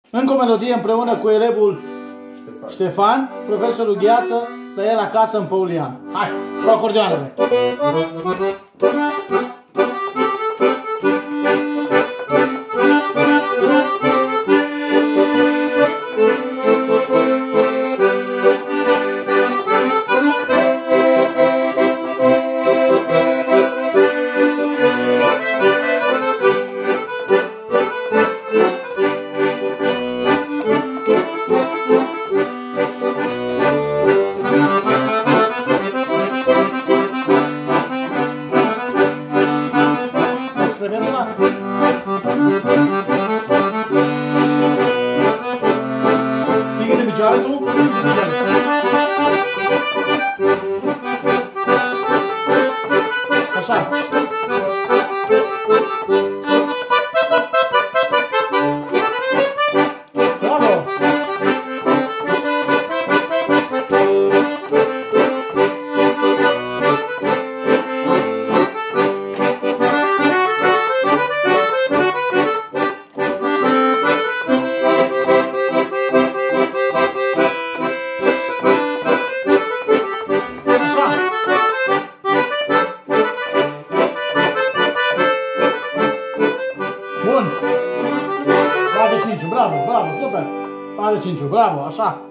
Încă o melodie împreună cu elevul Ștefan, profesorul Gheață, la el acasă în Păulian. Hai, cu acordeoanele! Pică de picioare tu? Așa. Bravo! Bun! 4 de 5, bravo, bravo, super! 4 de 5, bravo, așa!